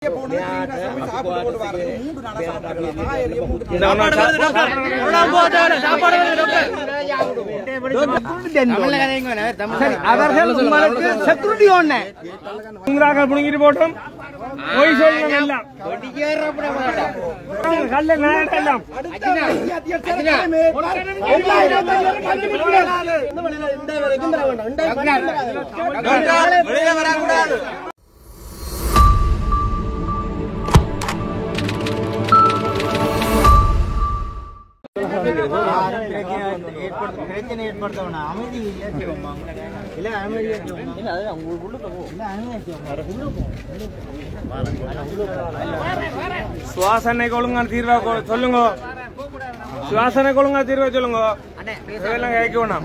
அவர்கள் உங்களுக்கு செக்யூரிட்டி ஒண்ணு புடுங்கிட்டு போட்டோம் போய் சொல்லுங்க எல்லாம் கல்ல எல்லாம் சுவாசனை ஒழுங்கா தீர்வா சொல்லுங்க சுவாசனை ஒழுங்கா தீர்வா சொல்லுங்க இதெல்லாம் கேட்க வேணாம்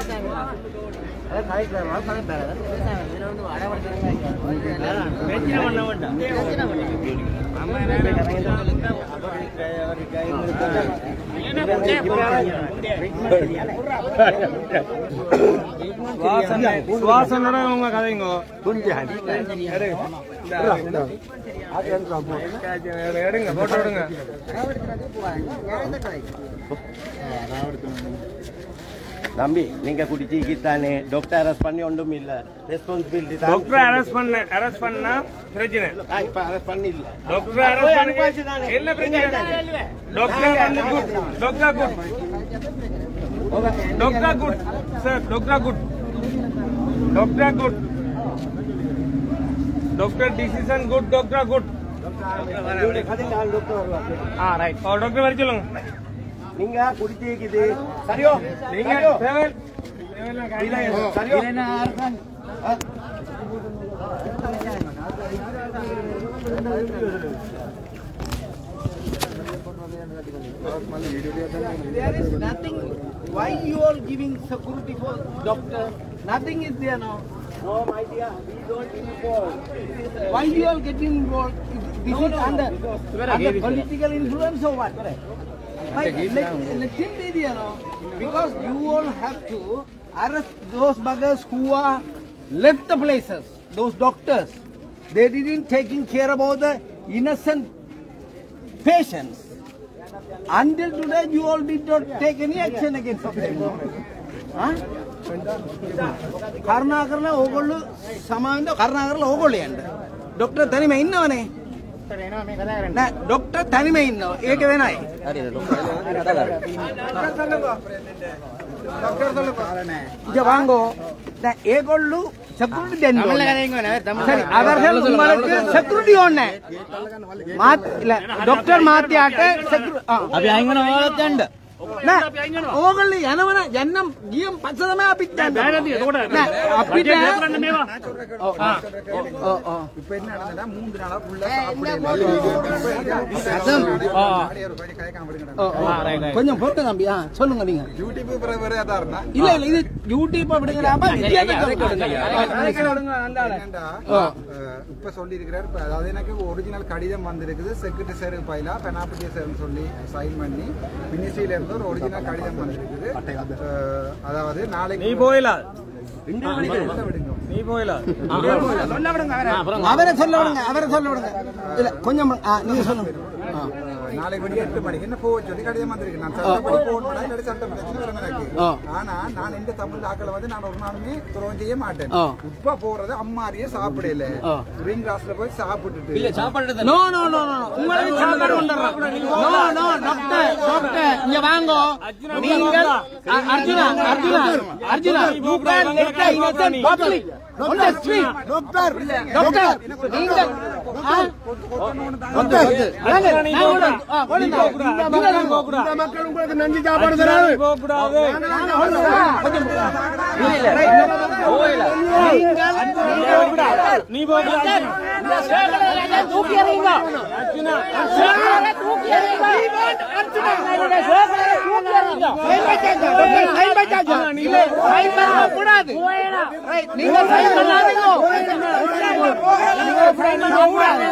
சுவாசனோட உங்க கதைங்க எடுங்க போட்டோ எடுங்க தம்பி நீங்க குடிச்சிக்கிட்டானே டாக்டர் அரெஸ்ட் பண்ணி ஒன்றும் இல்ல ரெஸ்பான்சிபிலிட்டி டாக்டர் அரெஸ்ட் பண்ணா பிரச்சனை இப்ப அரெஸ்ட் பண்ணி இல்ல டாக்டர் அரெஸ்ட் பண்ணி என்ன பிரச்சனை doctor good doctor good doctor good sir doctor good doctor good doctor decision good doctor good right doctor வர சொல்லுங்க நீங்க குடிச்சிக்கிது சரியோ நீங்க சரியோ There is nothing. Why you are giving security for doctor? Nothing is there now. No, my dear, we don't involve. Why you are getting involved? This is under political influence or what? Let him be there now. Because you all have to arrest those buggers who are left the places. Those doctors. They didn't taking care about the innocent patients. Until today, you all did not take any action against them. Karnakarla ogollu samanda Karnakarla ogollu yanda. Doctor tanime innavane. Na doctor tanime inno. Eke venai. Doctor solluva. Ija vaango. Na egollu security dendu. Sari avargal ungalukku security onne. Doctor maatiyate security. Abi ayingana oolathanda. Nah, ඕගොල්ලෝ යනවන යන්නම් ගියම් පස්ස තමයි අපිත් යන්නේ. නෑ අපිට இப்ப என்ன நடந்ததா 3 நாளா ஃபுல்லா சாப்பிடல. கொஞ்சம் பொறுத்து தம்பி சொல்லுங்க நீங்க யூடியூப் வேற ஏதா இருந்தா இல்ல இல்ல இது யூடியூப் அப்படிங்கறாப்ப இப்ப சொல்லி இருக்கிறார். அதாவது எனக்கு ஒரிஜினல் கடிதம் வந்திருக்குது செக்ரட்டரி சார் பைலா பெனாபிட்டி சார்னு சொல்லி சைன் பண்ணி மினிஸ்ட்ரியில இருந்து ஒரு ஒரிஜினல் கடிதம் வந்திருக்குது. அதாவது நாளைக்கு நீ போயிலா நீ போயிலா அவரை சொல்ல விடுங்க இல்ல கொஞ்சம் நீங்க சொல்லுங்க. நாளைக்கு மணி 8 மணிக்கு என்ன போக சொல்லி கடிதம் வந்திருக்கு. நான் சட்டப்படி போகணும் இல்லாட்டி சட்டம் பிரச்சனை வரும் எனக்கு. ஆனா நான் இந்த தமிழ் ஆக்களை வந்து நான் ஒரு நாளுமே துரோகம் செய்ய மாட்டேன். உப்பா போறது அம்மாரியே சாப்பிடல ரிங் ராஸ்ல போய் சாப்பிட்டுட்டு இல்ல சாப்பிடுறது நோ நோ நோ நோ உங்களுக்கு சாப்பாடு கொண்டறோம். நோ நோ டாக்டர் இங்க வாங்கோ. நீங்கள் Arjuna you can get the innocent public on the street. doctor நீங்கள் இந்த மக்கள் உங்களுக்கு நன்றி சாப்பாடு தராது போக கூடாது. நீ போக கூடாது. இந்த சேகலை தூக்கி எறிங்க. அர்ஜுனா சேகலை தூக்கி எறிங்க. அர்ஜுனா சேகலை தூக்கி எறிங்க. சைன் பைட்டாஜா நீங்க சைன் பண்ண கூடாது. நீங்க சைன் பண்ணாதீங்க. நீங்க சைன் பண்ண கூடாது.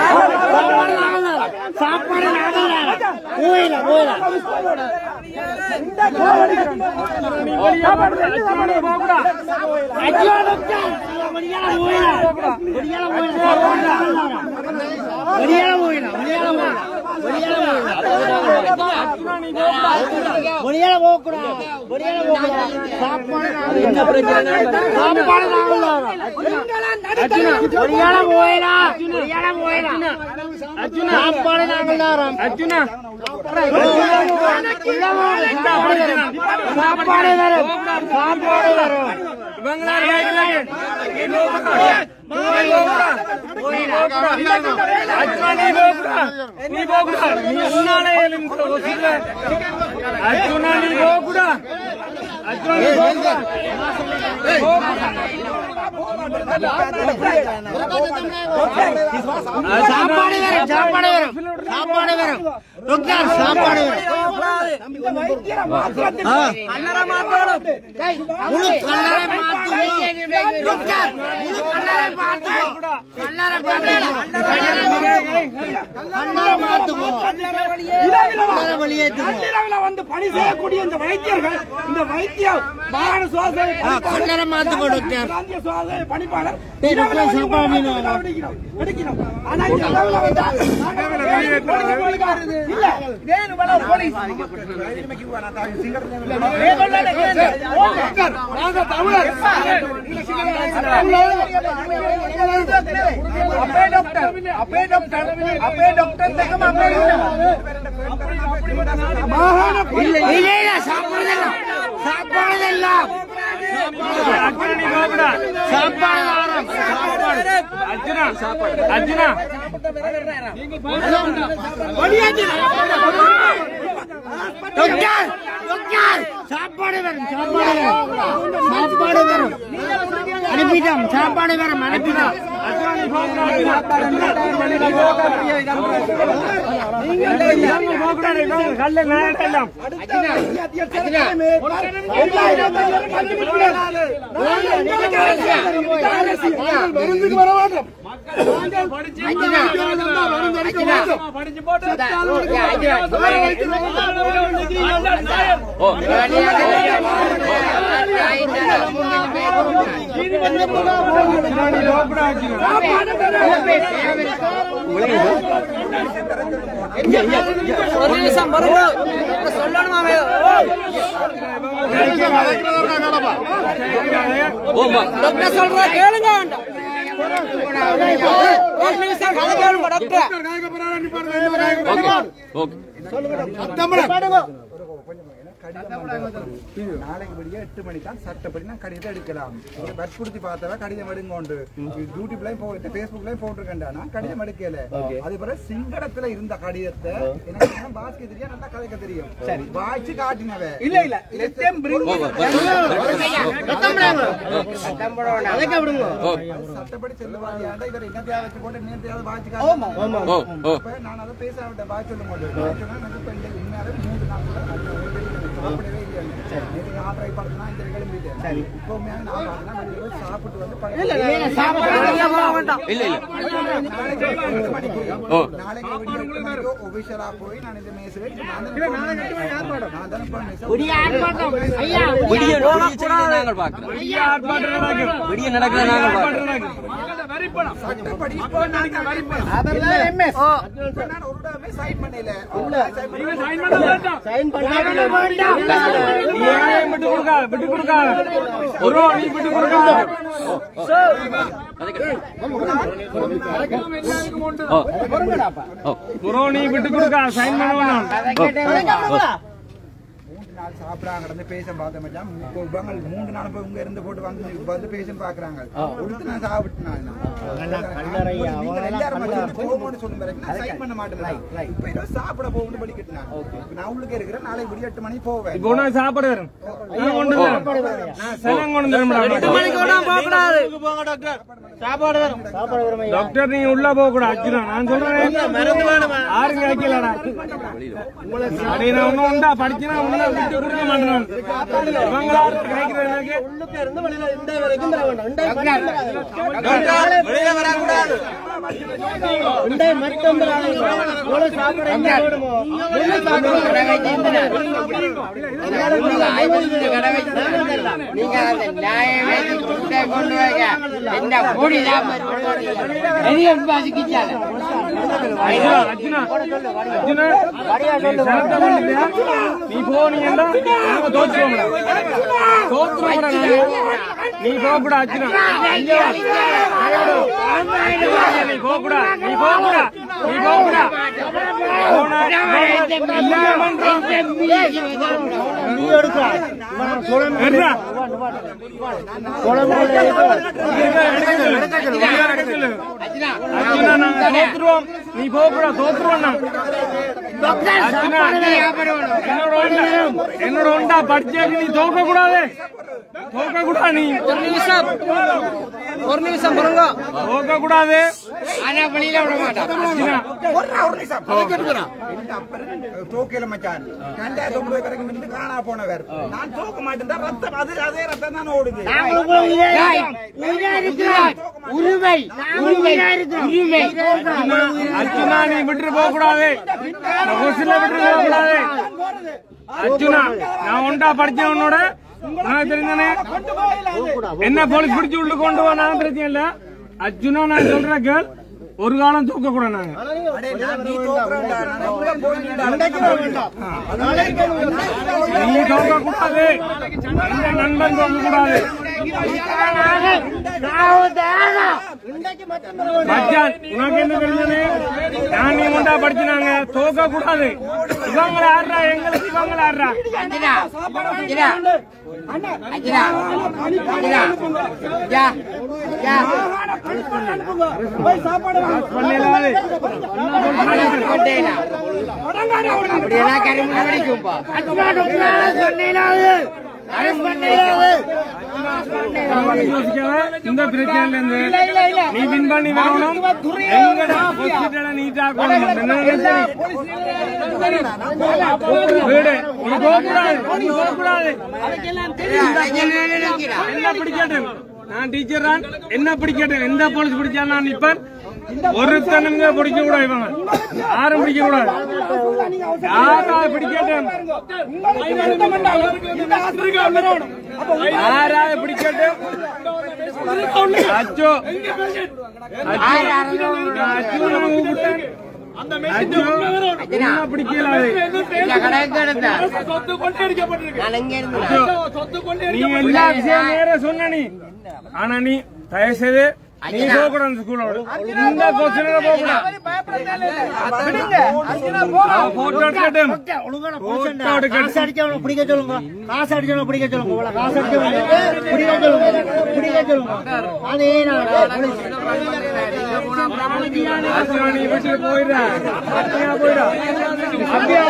சாப்பாடு வந்து பணி செய்யக்கூடிய இந்த வைத்தியர்கள் இந்த வைத்திய மாகாண சுகாதார பணிப்பாளர் சாப்பாடு வரும் அனுப்பிட்டோம் ஒரு நிமிஷம் சொல்லணுமா சொல்ற கேளுங்க ஒரு நிமிஷம் கதை கேளுங்க நாளைக்கு படியா 8 மணிக்கு தான் சட்டப்படி நான் கடிதத்தை எடுக்கலாம். வற்புறுத்தி பார்த்தவ கடிதம் எடுங்கோண்டு யூடியூப்லயும் போட்டு பேஸ்புக்லயும் போட்டிருக்கேன்டா கடிதம் எடுக்கல. அது பிறகு சிங்களத்துல இருந்த கடிதத்தை எனக்கு பாஸ்கே தெரியும் நல்லா கதைக்க தெரியும். சரி வாய்ச்சி காட்டினவ இல்ல இல்ல சட்டப்படி செல்லுவாங்க இவர் என்ன தேவை வச்சு போட்டு என்ன தேவை வாய்ச்சி காட்டு நான் அதை பேச விட்டேன் வாய்ச்சி சொல்லும் போது உண்மையாலே 3 நாள் சாப்பிடவே இல்லை. ஆற்றை படுத்தினா இந்த கிளம்பிட்டேன். இப்போ நான் சாப்பிட்டு வந்து நாளைக்கு ஒபிஷரா போய் நான் இந்த மேசை சாப்பிடாங்க பேச பார்த்தேன் 3 நாள் போய் உங்க இருந்து போட்டு வந்து பேச பாக்குறாங்க. நான் சாப்பிட்டேன் சாப்பிட போகணும் படிக்கிட்டு நான் உள்ளுக்கு இருக்கிறேன். நாளைக்கு 8 மணிக்கு போவேன். சாப்பிட டாக்டர் நீங்க உள்ள போக கூடாது. நான் சொல்றேன் யாருங்க வைக்கலடா உண்டா படிச்சுனா உள்ள விட்டு கொடுக்க மாட்டேன். இவங்களா கிடைக்கிறது எனக்கு வெளியில வரக்கூடாது. நீ போனீங்கன்னா தோற்றுவோம்டா நீ போகக்கூடா அர்ஜுனா நீ போகக்கூடா நீ போகக்கூடா நீ போகக்கூடா தோத்துருவோம் நீ போகக்கூடா தோத்துருவோம் என்னோட உண்டா படிச்சேக்கு நீ தோக்க கூடாது தோக்க கூடாது நீ ஒரு நிமிஷம் பொறுங்க தோக்க கூடாது ஆனா வெளியில விட மாட்டான் தோக்கல மச்சான் 2009 வரைக்கும் இருந்து காணா போனவர் நான் தோக்க மாட்டேன் ரத்தம் அதே ரத்தம் தான் ஓடுது உரிமை அர்ஜுனா நீ விட்டு போக கூடாது விட்டு போக கூடாது அர்ஜுனா நான் ஒண்டா படிச்சேன் உன்னோட நான் தெரிஞ்சானே என்ன போலீஸ் பிடிச்சு உள்ள கொண்டு வா நான் பிரச்சனை இல்ல அர்ஜுனா நான் சொல்றேன் கேள் ஒரு காலம் தூக்க கூட நாங்க நீ தூக்க கூடாது நண்பன் தூக்க கூடாது உனக்கு என்ன தெரிஞ்சது நான் நீ முண்டா படிச்சுனாங்க தோக்க கூடாது இவங்களை ஆடுறா எங்களுக்கு இவங்களை ஆடுறா இந்த பிரச்சனை நீ வின் பண்ணி வரணும் எங்கடா ஹாஸ்பிட்டல நீட்டா வீடு நீ போகக்கூடாது நீ போகக்கூடாது என்ன பிடிக்கட்டும் நான் டீச்சர் தான் என்ன பிடிக்கட்டும் எந்த போலீஸ் பிடிச்சா நான் நிப்பேன் ஒருத்தனுங்க பிடிக்க கூடாது இவங்க யாரும் பிடிக்க கூடாது யாரா பிடிக்கட்டும் யாரா பிடிக்கட்டும் அச்சோ பிடிக்கல நீ எல்லா விஷயம் நேர சொன்ன நீ ஆனா நீ தயவு செய்து நீ போகக்கூடாது ஸ்கூலோட இந்த கொஸ்டின் போகக்கூடாது போட்டோ எடுக்கட்டும் போட்டோ எடுக்கட்டும் பிடிக்க சொல்லுங்க காசு அடிச்சவங்க பிடிக்க சொல்லுங்க காசு அடிச்சவங்க பிடிக்க சொல்லுங்க அதே நீ வீட்டுல போயிடுறா போயிடா அப்படியா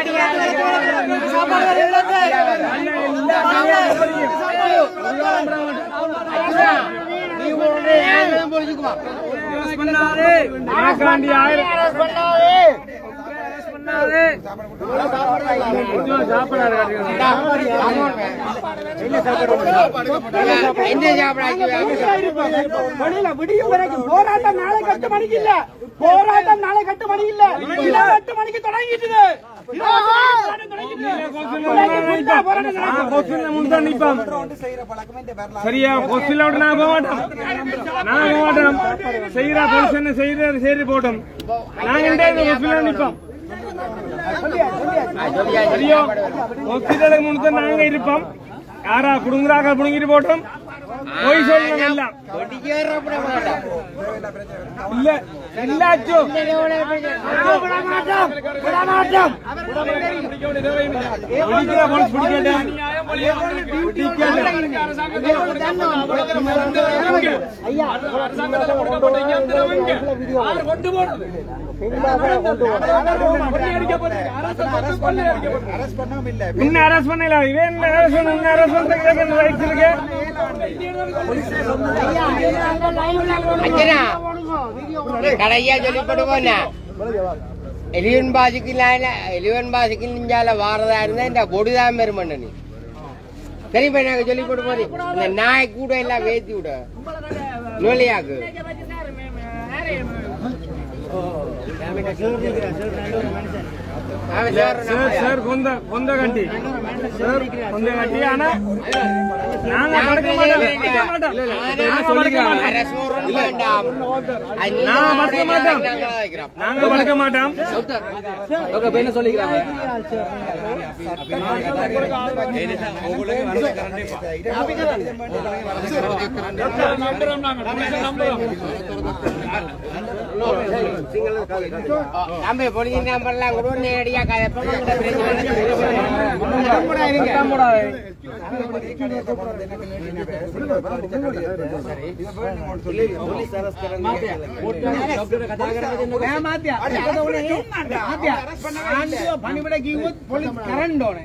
போராட்டம் நாளை 8 மணிக்கு இல்ல போராட்டம் நாளை 8 மணிக்கு இல்ல 8 மணிக்கு தொடங்கிட்டு சரியா கொஸ்டின் நான் போக மாட்டோம் செய்யற பொலிசன் செய்யற போட்டோம் நாங்க நிற்போம் சரியோ ஹாஸ்பிட்டலுக்கு முன்ன நாங்க இருப்போம் யாரா புடுங்குறாங்க புடுங்கிட்டு போட்டோம் போய் சொல்லணும் எல்லாம் இல்ல இல்லாச்சோ இன்னும் அரசு பண்ணல இவன் அரசு இருக்கு கடையா சொல்லிப்படுவோம் எலிவன் பாசிக்கில் நெஞ்சால வாரதா இருந்தா இந்த பொடிதான் பெருமண்ண நீ சரிப்பா நாங்க சொல்லி போட்டு போறேன் இந்த நாய் கூட எல்லாம் வேத்தி விட நோலியாக்கு சார் கொந்த கண்டி ஆனா நாங்க படுக்க மாட்டோம் என்ன சொல்லிக்கிறாங்க நம்ம பொழுது நம்பர்லாம் கூட நேரடியா පනිබට කිව්වොත් පොලිස් කරන්න ඕනේ.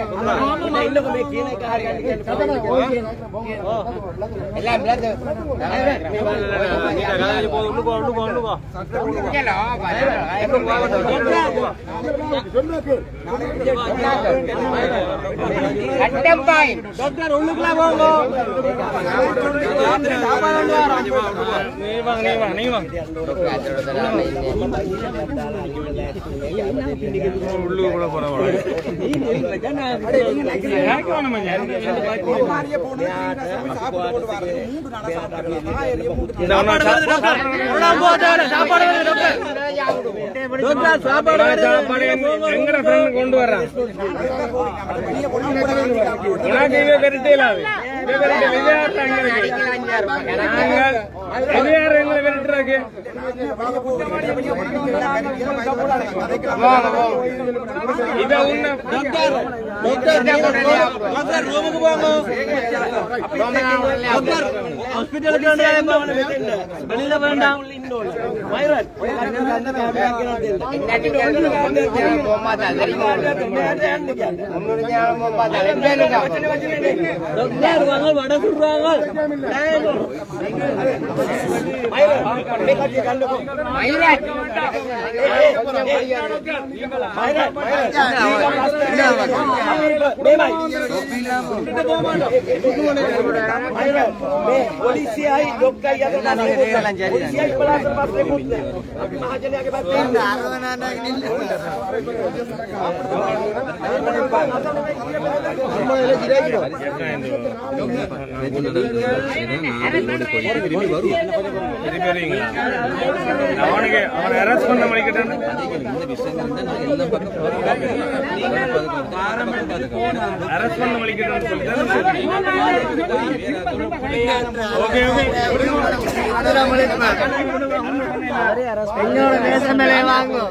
கொண்டு வர்றான் வெளியில வேண்டாம் வட சொல்றாங்க पोलिसियाई लोग का या पोलिसियाई पलास पास से पूछते महाजन आगे बात नहीं அவனுக்கு அவனை அரெஸ்ட் பண்ண மணிக்கிட்டேன் அரெஸ்ட் பண்ண மணிக்கிட்டேன்னு சொல்லிட்டு ஓகே என்னோட பேசுறமே வாங்கும்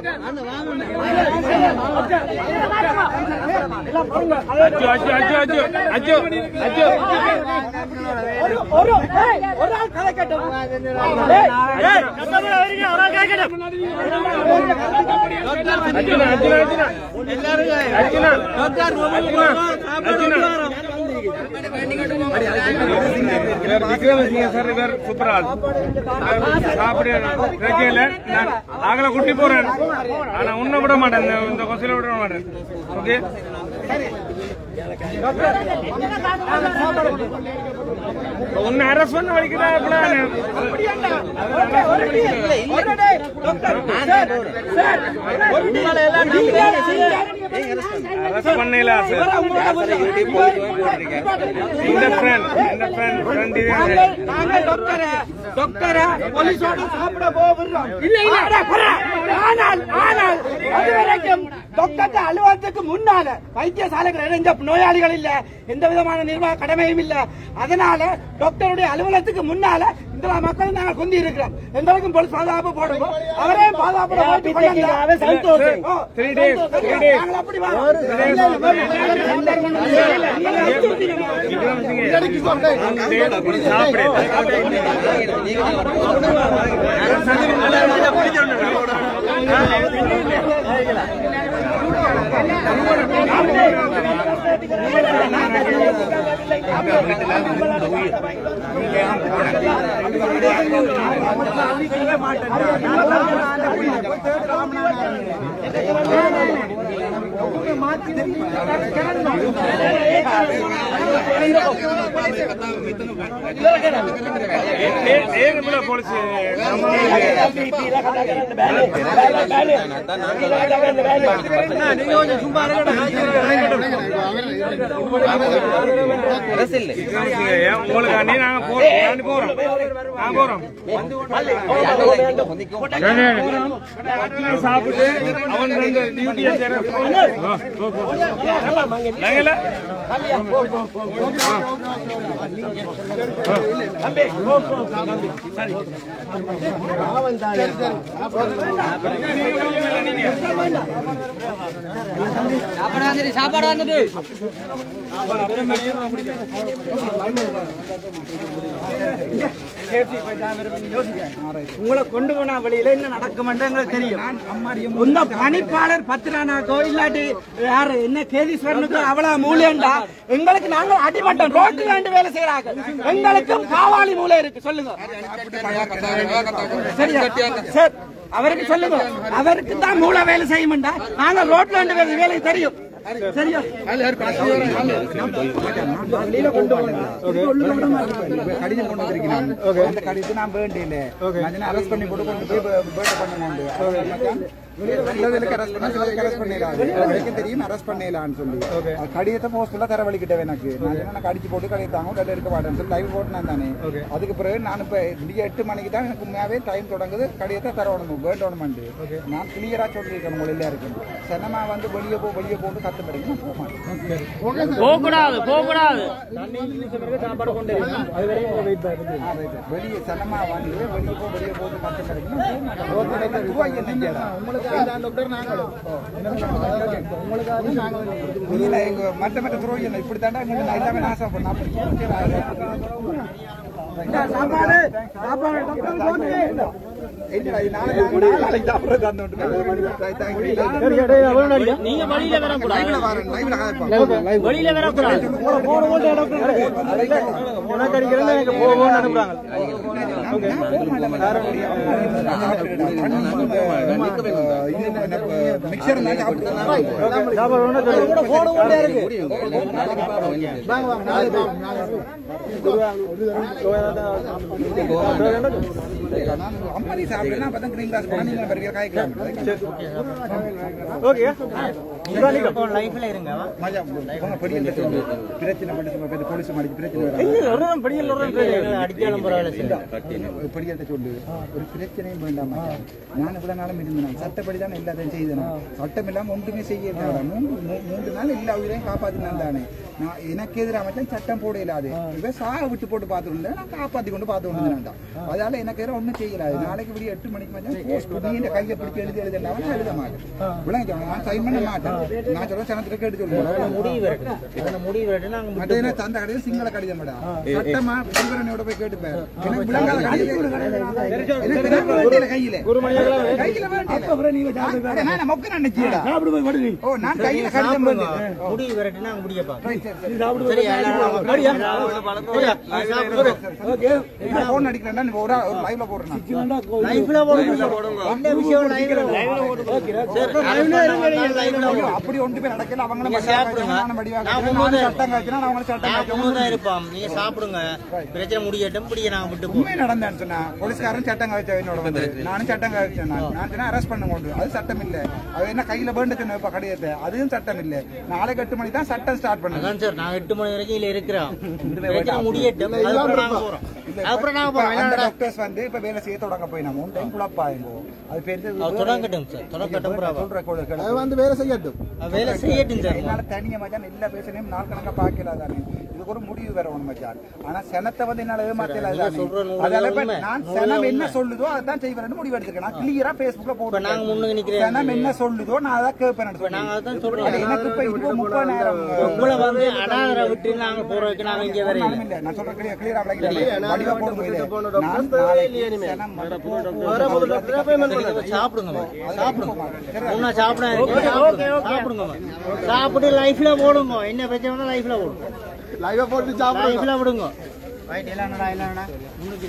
விக்ரமசிங்க சார் இவர் சூப்பரால் சாப்பிட நான் ஆகல குட்டி போறேன் ஆனா உன்ன விட மாட்டேன் இந்த கொசையில விட மாட்டேன் ஓகே உன்னை அரெஸ்ட் பண்ண வலிக்கிறா அரெஸ்ட் பண்ணல டாக்டரா போலீஸோட சாப்பிட போகிறோம் இல்ல ஆனால் அதுவரைக்கும் டாக்டர் அலுவலகத்துக்கு முன்னால வைத்தியசாலைகள் இணைந்த நோயாளிகள் இல்ல எந்த விதமான நிர்வாக கடமையும் இல்ல அதனால டாக்டருடைய அலுவலகத்துக்கு முன்னால இந்த மக்கள் நாங்கள் கொண்டு இருக்கிறோம் எங்களுக்கும் போலீஸ் பாதுகாப்பு போடுவோம் அவரே பாதுகாப்பு சாப்பிட்டு அவன் டியூட்டியை சாப்பாடு வந்துட்டு உங்களை கொண்டு போனா வழியில என்ன நடக்கும் எங்களுக்கு தெரியும். இந்த பணிப்பாளர் பத்திரானாக்கோ இல்லாட்டி யாரு என்ன கேதீஸ்வரனுக்கு அவ்வளவு மூலைண்டா எங்களுக்கு நாங்க அடிமட்டம் ரோட்டு வேண்டு வேலை செய்யறாங்க. எங்களுக்கும் காவாலி மூலை இருக்கு சொல்லுங்க. சரியா சார் அவருக்கு சொல்லுங்க. அவருக்கு தான் மூளை வேலை செய்யும்டா. நாங்க ரோட்ல வேண்டு வேலை தெரியும். சரியா கடிதம் கொண்டு வந்திருக்கிறேன். அந்த கடிதத்தை நான் வேண்டியில அரெஸ்ட் பண்ணி கொண்டு போய் பேட்ட பண்ணுங்க. தெரியும் அரெஸ்ட் பண்ணலான்னு சொல்லி கடிதத்தை போஸ்ட்ல தரவழிக்கிட்டேன். எனக்கு நான் கடிச்சு போட்டு கடிதாங்க இருக்க மாட்டேன்னு சொல்லி லைவ் போட்டு தானே. அதுக்கு பிறகு நான் இப்ப 8 மணிக்கு தான் எனக்கு உண்மையாவே டைம் தொடங்குது. கடிதத்தை தரணும் வேண்டணும்னு நான் கிளியரா சொல்லியிருக்கேன். மொழியில இருக்கேன். சினிமா வந்து வெளியே போட்டு கத்து படிக்கணும் போகக்கூடாது. வெளியே சினிமா வந்து வெளியே போட்டு கத்து படிக்கணும். மற்ற துரோகம் இப்படித்தாண்டா எல்லாமே நாசம் பண்ண நீங்க வழியில வரக்கூடாது. மிக்சர் அம்மாடி சாப்பிடுனா அப்ப தான் கிரீன் கிளாஸ் பண்ணீங்க பெரிய காய்க்கலாம். ஓகே லைஃப்ல இருங்க மஜா போங்க படியல சொல்லு பிரச்சனை பண்ணி போலீஸ் மாடி பிரச்சனை வர படியல அடிக்கலாம் பரவாயில்லை படியல சொல்லு ஒரு பிரச்சனையும் வேண்டாம். நான் இவ்வளவு நாளும் இருந்தேன். சட்டப்படி தான் எல்லாத்தையும் செய்தேன். சட்டம் இல்லாம ஒன்றுமே செய்ய 3 நாள் எல்லா உயிரையும் காப்பாத்தினான் தானே. நான் எனக்கு எதிராக மச்சான் சட்டம் போட இல்லாது இவன் சாக விட்டு போட்டு பார்த்துட்டு நான் காப்பாத்தி கொண்டு பார்த்து கொண்டு. அதனால எனக்கு எதிராக ஒன்றும் செய்யலாது. நாளைக்கு விடிய 8 மணிக்கு மச்சான் நீ கையை பிடிச்சி எழுதினா எழுத மாட்டேன். விளங்க நான் சைன் பண்ண மாட்டேன். நான் சொல்ல சனத்துல கேட்டு சொல்லுவேன். முடிவு தந்த கடையில் சிங்கள கடிதம் மேடா சட்டமா விவரணையோட போய் கேட்டுப்பேன். எனக்கு விளங்காத கடிதம் கையில நான் கையில கடிதம் முடிவு வரட்டுனா முடியப்பா போன் அடிக்கிறேன். ஒரு லைவ்ல போடுறேன். அப்படி ஒன்று பேர் நடக்கல. அவங்க சட்டம் காய்ச்சினா அவங்க சட்டம் இருப்போம். நீங்க சாப்பிடுங்க பிரச்சனை முடியட்டும். உண்மை நடந்தேன்னு சொன்னா போலீஸ்காரன் சட்டம் காய்ச்சா என்னோட வந்து நானும் சட்டம் காய்ச்சேன். நான் அரெஸ்ட் பண்ண கொண்டு அது சட்டம் இல்ல. அது என்ன கையில வேண்டு சொன்ன கடிதத்தை அதுவும் சட்டம் இல்ல. நாளைக்கு 8 மணி தான் சட்டம் ஸ்டார்ட் பண்ணுங்க சார். நான் 8 மணி வரைக்கும் இதுல இருக்கிறோம். முடியட்டும். அப்புறம் நாங்க டாக்டர்ஸ் வந்து இப்ப வேலை செய்ய தொடங்க போய் நம்ம ஒன் டைம் குழப்பாயிருங்க. அது பேர் தொடங்கட்டும் சார். தொடங்கட்டும் அது வந்து வேலை செய்யட்டும். வேலை செய்யட்டும் சார். என்னால தனியா மச்சான் எல்லா பேசனையும் நாள் கணக்கா பாக்கல தானே. இதுக்கு ஒரு முடிவு வரணும் மச்சான். ஆனா சனத்தை வந்து என்னால ஏமாத்தல. அதனால நான் சனம் என்ன சொல்லுதோ அதான் செய்வேன் முடிவு எடுத்துக்கேன். நான் கிளியரா Facebookல போடுறேன். சனம் என்ன சொல்லுதோ நான் அத கேட்பேன். எனக்கு இப்ப இது 30 நேரம் உங்களை வந்து அடாதர விட்டு நாங்க போறதுக்கு நாங்க இங்க வரல. நான் சொல்றேன் கிளியரா வடிவா போடுங்க. நான் நாளைக்கு சனம் வர முதல்ல பேமெண்ட் பண்ணுங்க. சாப்பிடுங்க. முன்ன சாப்பிடுங்க. சாப்பிட்டு லைஃப்ல போடுங்க. என்ன பிரச்சனை லைஃப்ல போடுங்க. லைவா போட்டு சாப்பிடுங்க. லைஃப்ல விடுங்க. ரைட் இல்லடா. முன்னுக்கு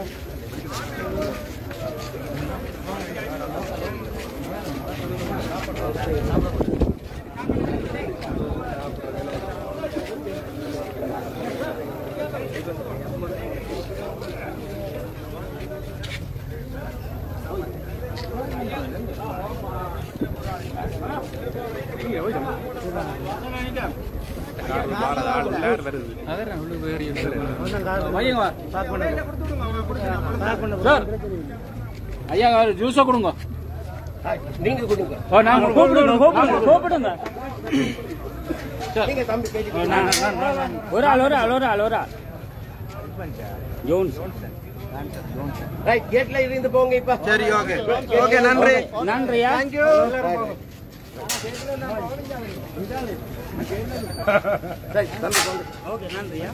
ஐயா ஜூஸா கொடுங்க. நீங்க கொடுங்க. கூப்பிடுங்க. ஒரு ஆள் ஜோன்ஸ். ரைட் கேட்ல இருந்து போங்க இப்ப. சரி ஓகே ஓகே நன்றியா. தேங்க்யூ. ஓகே நன்றியா.